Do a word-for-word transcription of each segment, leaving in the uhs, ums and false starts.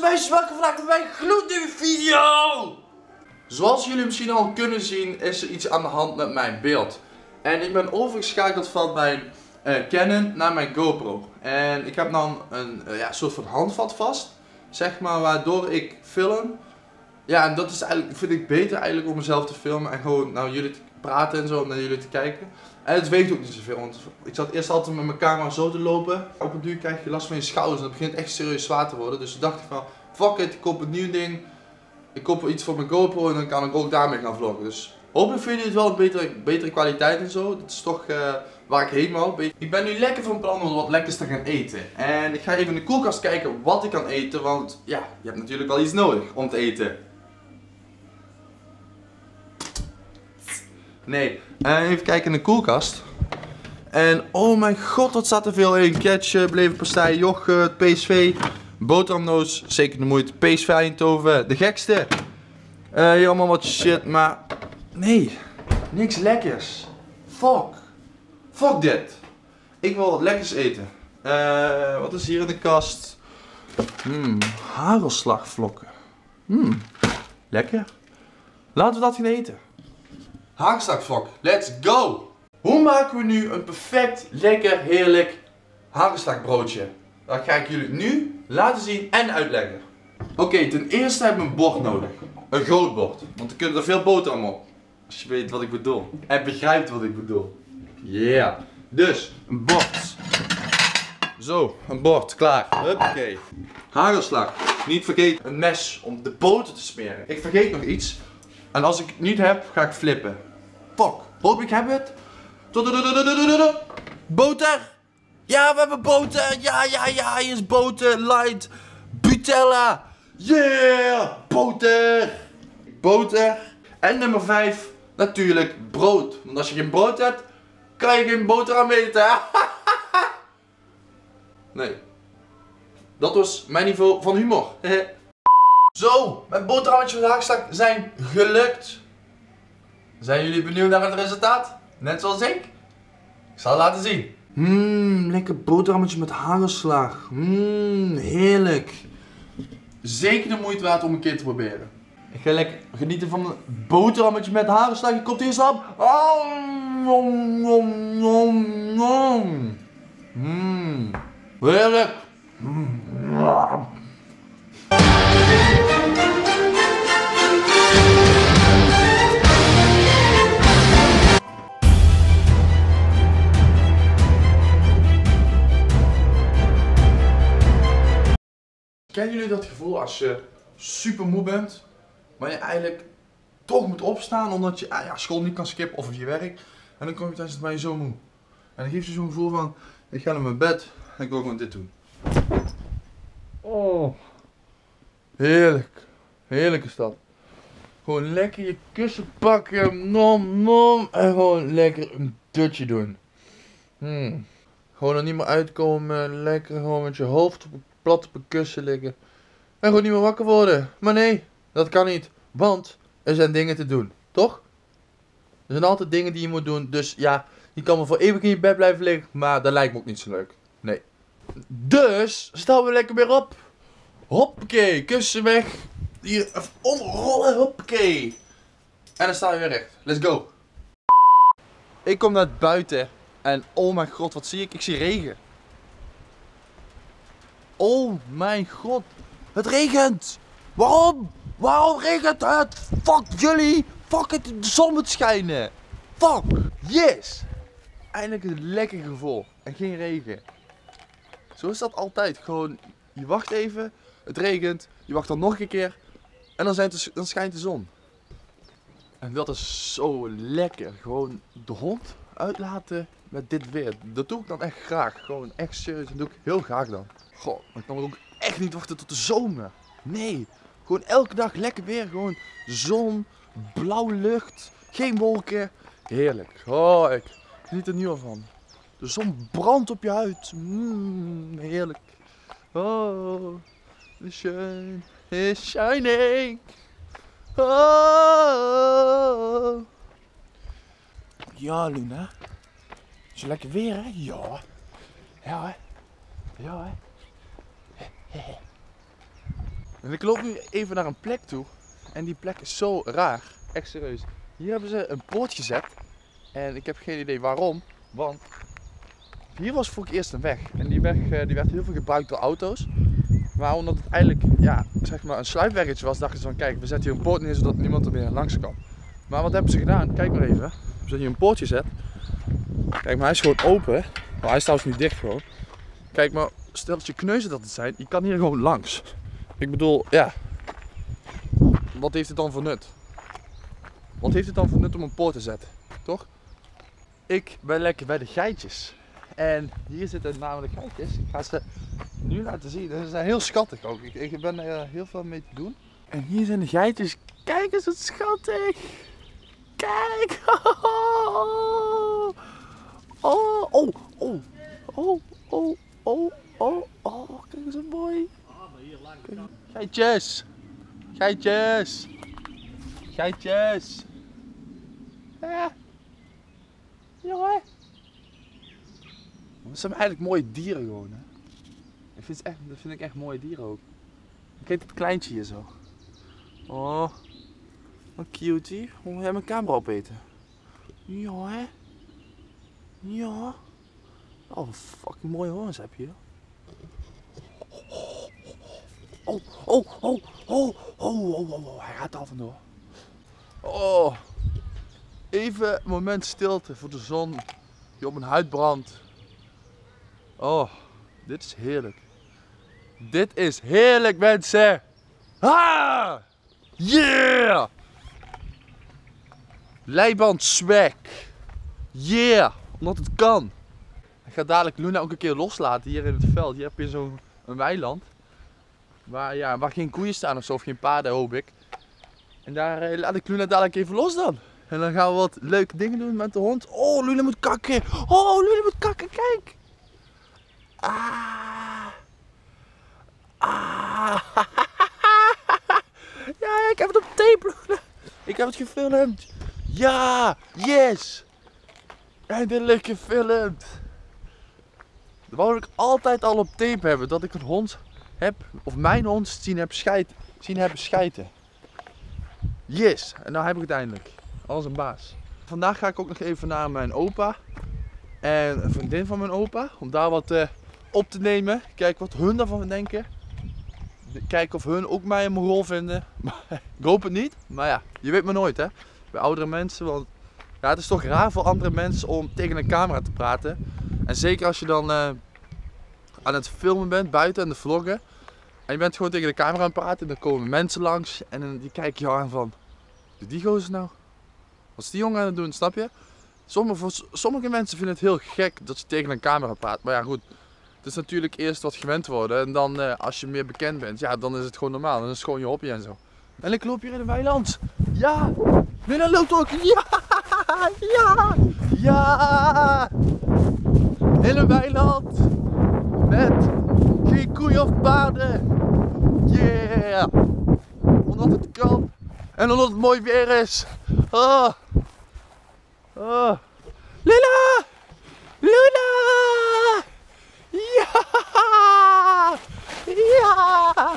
meisjes, welkom vandaag bij mijn gloednieuwe video! Zoals jullie misschien al kunnen zien is er iets aan de hand met mijn beeld. En ik ben overgeschakeld van mijn uh, Canon naar mijn GoPro. En ik heb dan een uh, ja, soort van handvat vast, zeg maar, waardoor ik film. Ja, en dat is eigenlijk, vind ik beter eigenlijk om mezelf te filmen en gewoon naar jullie te praten en zo, naar jullie te kijken. En het weegt ook niet zoveel, want ik zat eerst altijd met mijn camera zo te lopen. Op een duur krijg je last van je schouders en dat begint echt serieus zwaar te worden. Dus toen dacht ik van, fuck it, ik koop een nieuw ding. Ik koop iets voor mijn GoPro en dan kan ik ook daarmee gaan vloggen. Dus hopelijk vinden jullie het wel een betere, betere kwaliteit en zo. Dat is toch uh, waar ik heen wou. Ik ben nu lekker van plan om wat lekkers te gaan eten. En ik ga even in de koelkast kijken wat ik kan eten, want ja, je hebt natuurlijk wel iets nodig om te eten. Nee, uh, even kijken in de koelkast. En oh mijn god, wat staat er veel in. Ketchup, leverpastei, yoghurt, P S V, boterhamnoos, zeker de moeite, P S V Eindhoven, de gekste. Uh, hier allemaal wat shit, maar nee, niks lekkers. Fuck. Fuck dit. Ik wil wat lekkers eten. Uh, wat is hier in de kast? Hmm, hagelslagvlokken. Hmm, lekker. Laten we dat gaan eten. Hagelslagvlok, let's go! Hoe maken we nu een perfect, lekker, heerlijk hagelslagbroodje? Dat ga ik jullie nu laten zien en uitleggen. Oké, okay, ten eerste hebben we een bord nodig. Een groot bord, want dan kunnen er veel boterham op. Als je weet wat ik bedoel. En begrijpt wat ik bedoel. Yeah. Dus, een bord. Zo, een bord, klaar. Huppakee. Hagelslag. Niet vergeten, een mes om de boter te smeren. Ik vergeet nog iets. En als ik het niet heb, ga ik flippen. Fuck. Hoop ik heb het. Boter. Ja, we hebben boter. Ja, ja, ja. Hier is boter. Light. Butella. Yeah. Boter. Boter. En nummer vijf. Natuurlijk brood. Want als je geen brood hebt, kan je geen boterham eten. Nee. Dat was mijn niveau van humor. Zo, mijn boterhammetjes met hagelslag zijn gelukt. Zijn jullie benieuwd naar het resultaat? Net zoals ik? Ik zal het laten zien. Mmm, lekker boterhammetje met hagelslag. Mmm, heerlijk. Zeker de moeite waard om een keer te proberen. Ik ga lekker genieten van een boterhammetje met hagelslag. Je komt hier slap. Mmm, heerlijk. Mm. Kennen jullie dat gevoel als je super moe bent, maar je eigenlijk toch moet opstaan omdat je ah ja, school niet kan skippen of je werk. En dan kom je thuis en ben je zo moe. En dan geeft je zo'n gevoel van, ik ga naar mijn bed en ik wil gewoon dit doen. Oh, heerlijk. Heerlijk is dat. Gewoon lekker je kussen pakken, nom nom, en gewoon lekker een dutje doen. Hmm. Gewoon er niet meer uitkomen, lekker gewoon met je hoofd op, plat op een kussen liggen. En gewoon niet meer wakker worden. Maar nee, dat kan niet. Want er zijn dingen te doen, toch? Er zijn altijd dingen die je moet doen. Dus ja, je kan wel voor eeuwig in je bed blijven liggen. Maar dat lijkt me ook niet zo leuk. Nee. Dus, staan we lekker weer op. Hoppakee, kussen weg. Hier even omrollen, hoppakee. En dan staan we weer recht. Let's go. Ik kom naar buiten. En oh mijn god, wat zie ik? Ik zie regen. Oh mijn god. Het regent. Waarom? Waarom regent het? Fuck jullie. Fuck het, de zon moet schijnen. Fuck. Yes. Eindelijk een lekker gevoel. En geen regen. Zo is dat altijd. Gewoon, je wacht even. Het regent. Je wacht dan nog een keer. En dan, zijn het, dan schijnt de zon. En dat is zo lekker. Gewoon de hond uitlaten met dit weer. Dat doe ik dan echt graag. Gewoon echt serieus. Dat doe ik heel graag dan. Goh, maar ik kan er ook echt niet wachten tot de zomer. Nee. Gewoon elke dag lekker weer. Gewoon zon, blauwe lucht, geen wolken. Heerlijk. Oh, ik geniet er nu al van. De zon brandt op je huid. Mm, heerlijk. Oh, the sun is shining. Oh. Ja, Luna. Is je lekker weer, hè? Ja. Ja, hè? Ja, hè? En ik loop nu even naar een plek toe. En die plek is zo raar. Echt serieus. Hier hebben ze een poort gezet. En ik heb geen idee waarom. Want hier was voor het eerst een weg. En die weg die werd heel veel gebruikt door auto's. Maar omdat het eigenlijk ja, zeg maar een sluipweggetje was, dachten ze van kijk, we zetten hier een poort neer zodat niemand er meer langs kan. Maar wat hebben ze gedaan? Kijk maar even. Ze hebben hier een poort gezet. Kijk, maar hij is gewoon open. Maar hij is trouwens nu dicht gewoon. Kijk maar, stel dat je kneuzen dat het zijn, je kan hier gewoon langs. Ik bedoel, ja. Wat heeft het dan voor nut? Wat heeft het dan voor nut om een poort te zetten? Toch? Ik ben lekker bij de geitjes. En hier zitten namelijk geitjes. Ik ga ze nu laten zien. Ze zijn heel schattig ook. Ik, ik ben er heel veel mee te doen. En hier zijn de geitjes. Kijk eens wat schattig. Kijk. Oh, oh, oh, oh, oh, oh, oh, oh, oh. Kijk eens wat mooi. Kijk. Geitjes. Geitjes. Geitjes. Ja. Jongen. Dat zijn eigenlijk mooie dieren gewoon, hè. Ik vind het echt, dat vind ik echt mooie dieren ook. Kijk dat kleintje hier zo. Oh, wat cutie. Hoe wil jij mijn camera opeten? Ja, hè. Ja. Oh, fucking mooie horens heb je. Oh, oh, oh, oh, oh, oh, oh, oh. Hij gaat al vandoor. Oh. Even een moment stilte voor de zon die op mijn huid brandt. Oh, dit is heerlijk. Dit is heerlijk, mensen. Ah! Yeah! Leiband swag. Yeah! Omdat het kan. Ik ga dadelijk Luna ook een keer loslaten hier in het veld. Hier heb je zo'n weiland. Waar, ja, waar geen koeien staan of zo, of geen paarden hoop ik. En daar eh, laat ik Luna dadelijk even los dan. En dan gaan we wat leuke dingen doen met de hond. Oh, Luna moet kakken. Oh, Luna moet kakken, kijk. Ah. Ah. Ja, ik heb het op tape, Luna. Ik heb het gefilmd. Ja, yes. Eindelijk gefilmd. Dat wou ik altijd al op tape hebben. Dat ik een hond heb, of mijn hond zien heb, scheid, zien hebben schijten. Yes, en nou heb ik het eindelijk. Als een baas. Vandaag ga ik ook nog even naar mijn opa. En een vriendin van mijn opa. Om daar wat uh, op te nemen. Kijken wat hun daarvan denken. Kijken of hun ook mij een rol vinden. Ik hoop het niet. Maar ja, je weet maar nooit hè. Bij oudere mensen. Want ja, het is toch raar voor andere mensen om tegen een camera te praten. En zeker als je dan uh, aan het filmen bent, buiten en de vloggen. En je bent gewoon tegen de camera aan het praten. En dan komen mensen langs. En die kijken je aan van. Doe die gozer nou? Wat is die jongen aan het doen, snap je? Sommige, voor sommige mensen vinden het heel gek dat je tegen een camera praat. Maar ja goed, het is natuurlijk eerst wat gewend worden. En dan uh, als je meer bekend bent, ja dan is het gewoon normaal. Dan is het gewoon je hobby en zo. En ik loop hier in een weiland. Ja! Luna loopt ook! Ja! Ja! Ja! In een weiland! Met geen koeien of paarden! Yeah! Omdat het kan! En omdat het mooi weer is! Oh! Oh! Luna! Luna! Ja! Ja!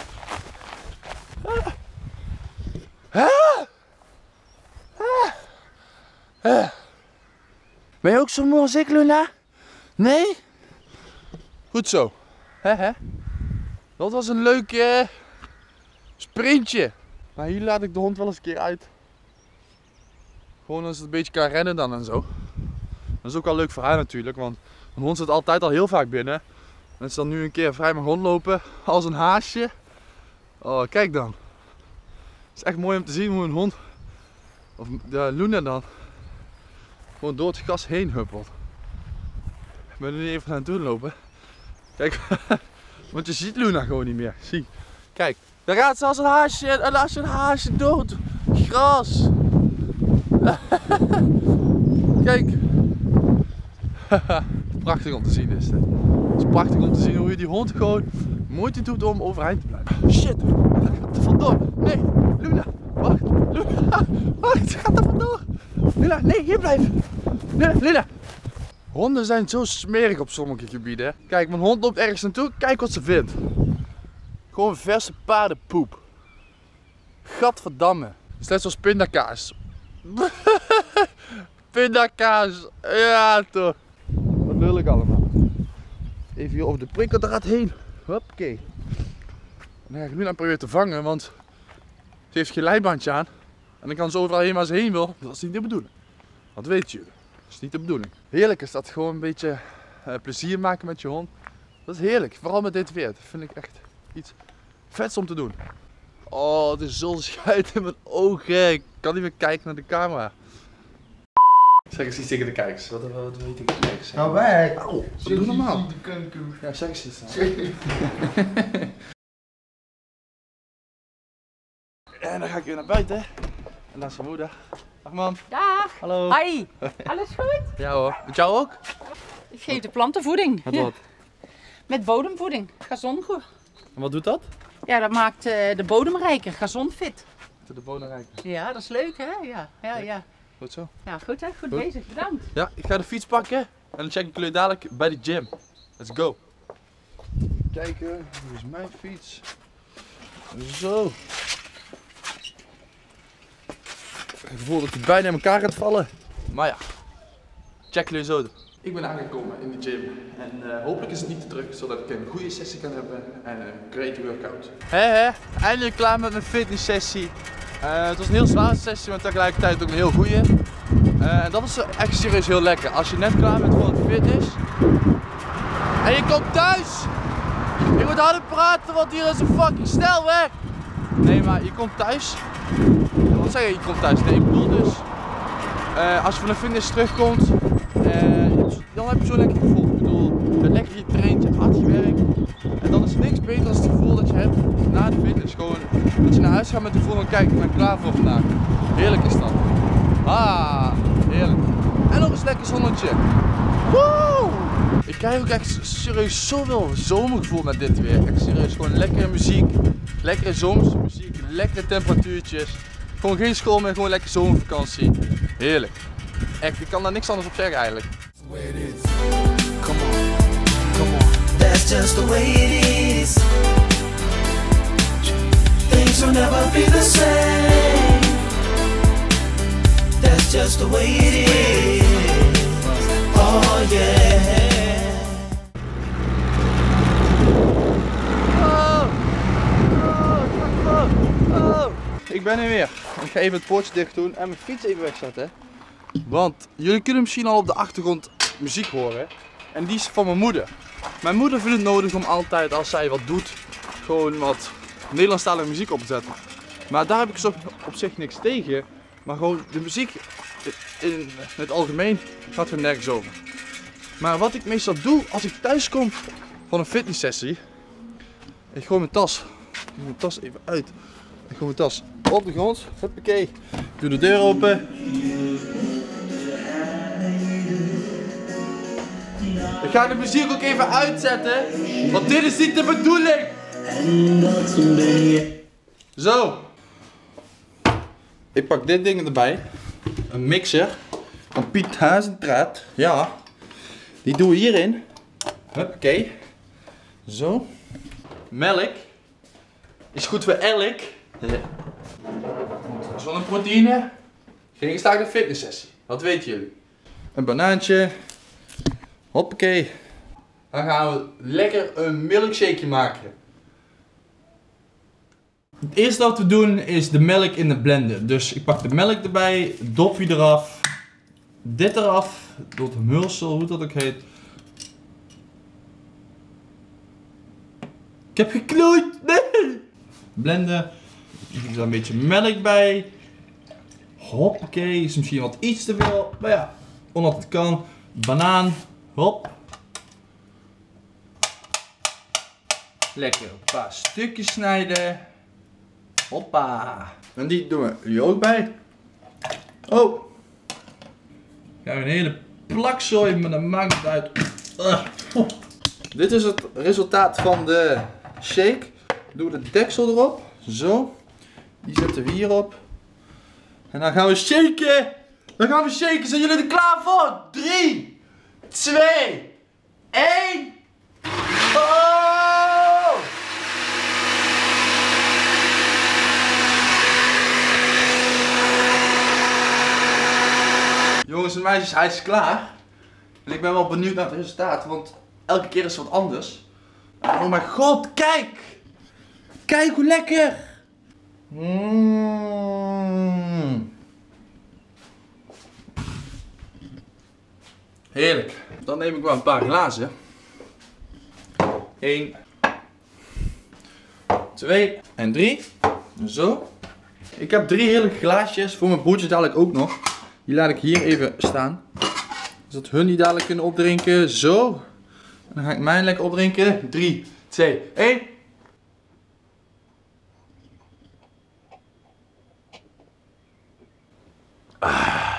Huh? Huh? Huh? Ben je ook zo moe als ik, Luna? Nee? Goed zo. He he. Dat was een leuk uh, sprintje. Maar hier laat ik de hond wel eens een keer uit. Gewoon als het een beetje kan rennen dan en zo. Dat is ook wel leuk voor haar natuurlijk, want een hond zit altijd al heel vaak binnen. En ze dan nu een keer vrij mag rondlopen als een haasje. Oh, kijk dan. Het is echt mooi om te zien hoe een hond, of de Luna dan, gewoon door het gras heen huppelt. Ik ben er nu even aan het doen lopen. Kijk, want je ziet Luna gewoon niet meer. Zie, kijk, daar gaat ze als een haasje, en als een haasje door het gras. Kijk. Prachtig om te zien is dit. Het is prachtig om te zien hoe je die hond gewoon moeite doet om overeind te blijven. Shit, hij gaat er vandoor. Nee, Luna, wacht. Luna, wacht, ze gaat er vandoor. Luna, nee, hier blijven. Luna, Luna. Honden zijn zo smerig op sommige gebieden. Kijk, mijn hond loopt ergens naartoe. Kijk wat ze vindt. Gewoon verse paardenpoep. Gadverdamme. Het is net zoals pindakaas. Pindakaas. Ja toch. Wat wil ik allemaal. Even hier over de prikkeldraad heen. Hoppakee. Dan ga ik nu naar proberen te vangen, want ze heeft geen leibandje aan. En dan kan ze overal heen waar ze heen wil. Dat is niet de bedoeling. Dat weet je. Dat is niet de bedoeling. Heerlijk is dat, gewoon een beetje uh, plezier maken met je hond. Dat is heerlijk. Vooral met dit weer. Dat vind ik echt iets vets om te doen. Oh, het is zo schuit in mijn ogen. Ik kan niet meer kijken naar de camera. Zeg eens iets tegen de kijkers. Wat, wat, wat wil je tegen de kijkers? Nou weg! Auw, doe normaal. Ja, zeg eens iets dan. En dan ga ik weer naar buiten. En daar is mijn moeder. Dag mam. Dag. Hallo. Hoi. Alles goed? Ja hoor. Met jou ook? Ik geef de planten voeding. Met Ja. wat? Met bodemvoeding. Gazongoed. En wat doet dat? Ja, dat maakt uh, de bodem rijker. Gazonfit. De bodem rijken. Ja, dat is leuk hè? Ja, ja, ja. Goed zo. Ja, goed hè? Goed, Goed. bezig. Bedankt. Ja, ik ga de fiets pakken. En dan check ik jullie dadelijk bij de gym. Let's go. Kijken, hoe is mijn fiets? Zo. Ik heb het gevoel dat hij bijna in elkaar gaat vallen. Maar ja, check jullie zo. Ik ben aangekomen in de gym en uh, hopelijk is het niet te druk, zodat ik een goede sessie kan hebben en een great workout. Hé hé, eindelijk klaar met mijn fitness sessie. Uh, het was een heel zware sessie, maar tegelijkertijd ook een heel goede. Uh, en dat is echt serieus heel lekker. Als je net klaar bent voor het fitness en je komt thuis. Je moet harder praten, want hier is een fucking snelweg. Nee, maar je komt thuis. Wat zeg je, je komt thuis? Nee, ik bedoel dus, uh, als je van de fitness terugkomt, uh, dan heb je zo'n lekker gevoel. Ik bedoel, je hebt lekker getraind, je hebt hard gewerkt. En dan is er niks beter dan het gevoel dat je hebt na de fitness. Gewoon dat je naar huis gaat met het gevoel van, kijk, ik ben klaar voor vandaag. Heerlijk is dat. Ah, heerlijk. En nog eens lekker zonnetje. Woe! Ik krijg ook echt serieus zoveel zomergevoel met dit weer. Echt serieus, gewoon lekkere muziek, lekkere zomerse muziek, lekkere temperatuurtjes. Gewoon geen school meer, gewoon lekker zomervakantie. Heerlijk. Echt, ik kan daar niks anders op zeggen eigenlijk. Come on, come on. That's just the way it is. Things will never be the same. That's just the way it is. Oh yeah. Oh, oh, oh, oh. Ik ben er weer. Ik ga even het poortje dicht doen en mijn fiets even wegzetten. Want jullie kunnen misschien al op de achtergrond muziek horen. En die is van mijn moeder. Mijn moeder vindt het nodig om altijd als zij wat doet, gewoon wat Nederlandstalige muziek op te zetten. Maar daar heb ik zo op zich niks tegen. Maar gewoon de muziek in het algemeen gaat er nergens over. Maar wat ik meestal doe als ik thuis kom van een fitnesssessie, ik gooi mijn tas. Ik doe mijn tas even uit. Ik gooi mijn tas op de grond. Huppakee. Ik doe de deur open. Ik ga de muziek ook even uitzetten, want dit is niet de bedoeling. Zo. Ik pak dit ding erbij. Een mixer van Piet Hazentraat. Ja. Die doen we hierin. Huppakee. Zo. Melk. Is goed voor elk. Ja. Zonneproteïne. Geen gestaakte fitnesssessie. Dat weten jullie. Een banaantje. Hoppakee. Dan gaan we lekker een milkshake maken. Het eerste wat we doen is de melk in de blender. Dus ik pak de melk erbij, dopje eraf, dit eraf, tot mulsel, hoe dat ook heet. Ik heb geknoeid! Nee! Blenden. Ik doe er een beetje melk bij. Hoppakee, is misschien wat iets te veel, maar ja, omdat het kan. Banaan, hop. Lekker een paar stukjes snijden. Hoppa. En die doen we hier ook bij. Oh. Gaan we een hele plakzooi, maar dat maakt het uit. Uh. Oh. Dit is het resultaat van de shake. Doe de deksel erop. Zo. Die zetten we hierop. En dan gaan we shaken. Dan gaan we shaken. Zijn jullie er klaar voor? drie, twee, één. Oh! en meisjes, hij is klaar. En ik ben wel benieuwd naar het resultaat, want elke keer is het wat anders. Oh mijn god, kijk! Kijk hoe lekker! Mm. Heerlijk. Dan neem ik wel een paar glazen. Eén, twee en drie. Zo. Ik heb drie heerlijke glaasjes voor mijn broertje dadelijk ook nog. Die laat ik hier even staan. Zodat hun die dadelijk kunnen opdrinken. Zo. En dan ga ik mijn lekker opdrinken. drie, twee, één. Ah.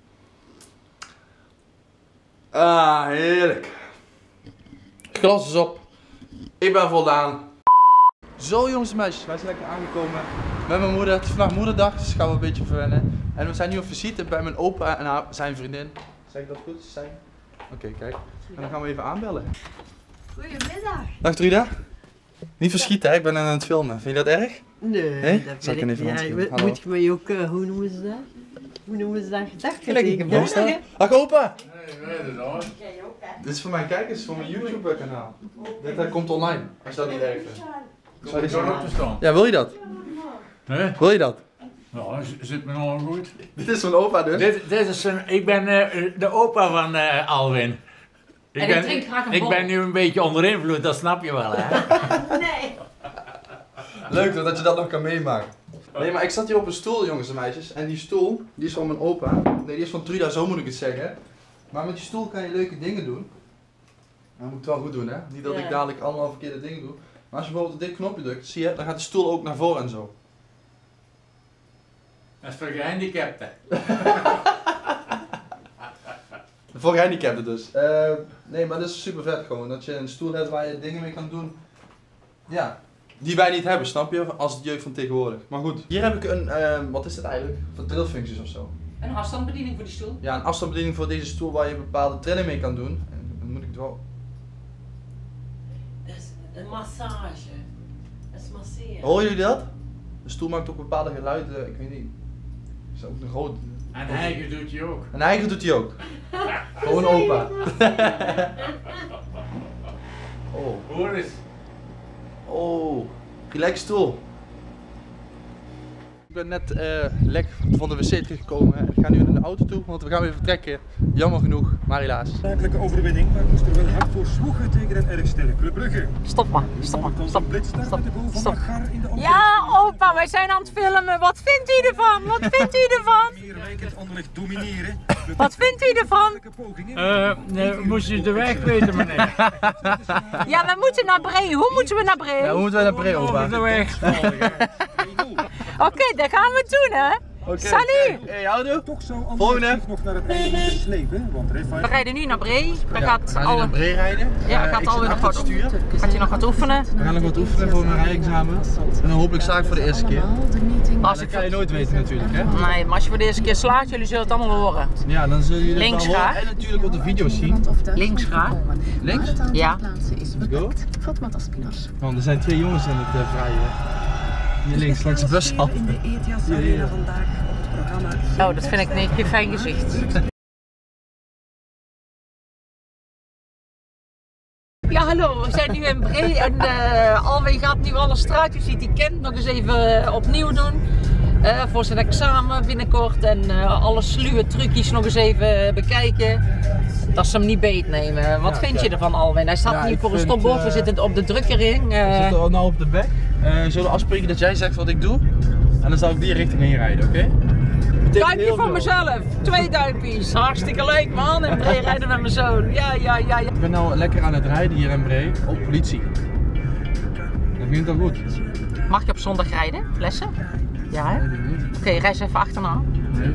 Ah, heerlijk. Glas is op. Ik ben voldaan. Zo jongens en meisjes, wij zijn lekker aangekomen met mijn moeder. Het is vandaag moederdag, dus gaan we een beetje verwennen. En we zijn nu op visite bij mijn opa en haar, zijn vriendin. Zeg ik dat goed? Zijn? Oké, okay, kijk. En dan gaan we even aanbellen. Goedemiddag. Dag Truda. Niet verschieten, hè? Ik ben aan het filmen. Vind je dat erg? Nee, hey? dat Zal ik vind even ik, handschudden? ja, Hallo. moet je mij ook, uh, hoe noemen ze dat? Hoe noemen ze dat? Gedacht Lekker geborsten. Dag opa! Nee, weet het al. Dit is voor mijn kijkers, voor mijn YouTube kanaal. Dit uh, komt online, als je dat niet erg vindt. Zou je zo op te staan? Ja, wil je dat? Nee? Wil je dat? Nou, z- zit me nog goed. Dit is mijn opa dus. Dit, dit is een, ik ben uh, de opa van uh, Alwin. Ik En ik ben, drink graag een ik bol. ben nu een beetje onder invloed, dat snap je wel, hè? Nee. Leuk dat je dat nog kan meemaken. Nee, maar ik zat hier op een stoel, jongens en meisjes. En die stoel, die is van mijn opa. Nee, die is van Truda, zo moet ik het zeggen. Maar met die stoel kan je leuke dingen doen. Dat moet ik wel goed doen, hè? Niet dat Ja. ik dadelijk allemaal verkeerde dingen doe. Maar als je bijvoorbeeld op dit knopje drukt, zie je, dan gaat de stoel ook naar voren en zo. Dat is voor gehandicapten. Voor gehandicapten dus. Uh, nee, maar dat is super vet gewoon. Dat je een stoel hebt waar je dingen mee kan doen. Ja. Die wij niet hebben, snap je? Als het jeugd van tegenwoordig. Maar goed. Hier heb ik een, uh, wat is dit eigenlijk? Van trillfuncties of zo. Een afstandsbediening voor die stoel. Ja, een afstandsbediening voor deze stoel waar je bepaalde trilling mee kan doen. En dan moet ik het wel... Dat is een massage. Dat is masseren. Horen jullie dat? De stoel maakt ook bepaalde geluiden, ik weet niet. Is dat ook een groot... En hij doet je ook. En eigen doet hij ook. Gewoon opa. Oh. Hoor eens. Oh. Relax stoel. Ik ben net uh, lekker van de wc teruggekomen en ik ga nu naar de auto toe, want we gaan weer vertrekken. Jammer genoeg, maar helaas. Zakelijke overwinning, maar moest er wel hard voor zwoegen tegen een erg sterk Club Brugge. Stop maar, stop maar, stop. Stop, Stop. Ja, opa, wij zijn aan het filmen. Wat vindt u ervan? Wat vindt u ervan? Meer wijkend Anderlecht domineren. Wat vindt u ervan? Eh, nee, moest je de weg weten, meneer? Ja, we moeten naar Bree. Hoe moeten we naar Bree? Ja, hoe moeten wij naar Bree, Over opa? de weg. Oké, okay, dat gaan we doen, hè? Okay, Salut! Okay. Hey, houdoe! Toch zou Volgende. Anderlecht zich nog naar het einde moeten slepen, want We Rafael... rijden nu naar Bree. We Ja, gaat we gaan nu al... naar Bree rijden. Ja, Uh, gaat ik alweer zit nog achter wat het stuur. Gaat je nog wat oefenen? We gaan nog wat oefenen voor mijn rijexamen. En dan hopelijk sta ik voor de eerste keer. Als Dat ik... kan je nooit weten natuurlijk, hè? Nee, maar als je voor de eerste keer slaat, jullie zullen het allemaal horen. Ja, dan zullen jullie Links het wel horen graag. en natuurlijk op de video's zien. Links graag. Links? Ja. Go. Want er zijn twee jongens aan het uh, vrije. Hier links, langs de bushalte. In de E T S Arena vandaag op het programma. Oh, dat vind ik niet. Je fijn gezicht. Ja, hallo, we zijn nu in Bree en uh, Alwin gaat nu alle straatjes die hij kent nog eens even uh, opnieuw doen. Uh, voor zijn examen binnenkort en uh, alle sluwe trucjes nog eens even bekijken. Dat ze hem niet beetnemen. Wat Ja, vind kijk. je ervan, Alwin? Hij staat Ja, nu ik voor een vind, stopbord, we uh, zitten op de drukkering. We Uh, zitten nou op de bek. Uh, zullen we afspreken dat jij zegt wat ik doe? En dan zal ik die richting heen rijden, oké? Okay? duimpje voor mezelf, twee duimpjes. Hartstikke leuk man, in Bree rijden met mijn zoon. Ja, ja, ja, ja. Ik ben nou lekker aan het rijden hier in Bree op politie. Dat vind ik toch goed? Mag je op zondag rijden? Lessen? Ja, hè? Weet ik niet. Oké, okay, reis even achterna. Nee.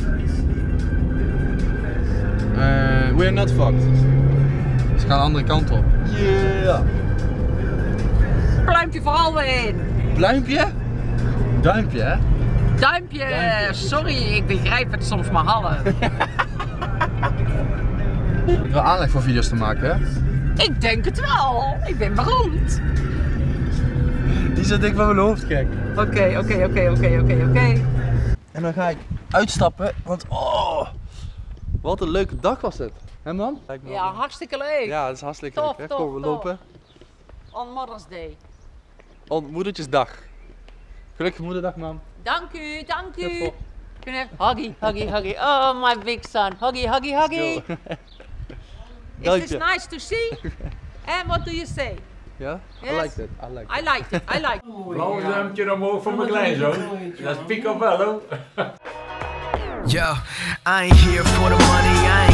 Uh, we're not fucked. Ze gaan de andere kant op. Yeah! Pluimpje voor Alwin. Pluimpje? Duimpje, hè? Duimpje. Duimpje. Sorry, ik begrijp het soms maar half. Ik heb wel aanleg voor video's te maken, hè? Ik denk het wel. Ik ben beroemd. Die zit dik van mijn hoofd, gek. Oké, oké, oké, oké, oké, oké. En dan ga ik uitstappen, want oh, Wat een leuke dag was het. Hè man? Ja, hartstikke leuk. Ja, dat is hartstikke Tof, leuk. Hè? tof, Kom, we tof. lopen. On Mother's Day. On Moedertjesdag. Gelukkige moederdag, man. Dank u, dank u. Heel Kunnen we- Huggy, huggy, huggy. Oh, my big son. Huggy, huggy, huggy. Dank Is this je. nice to see? And what do you say? Ja? I Yes. like it. I like it. I liked it, I liked it. Blauw duimpje omhoog voor mijn kleinzoon. Dat is picobello. Yo, I ain't here for the money, I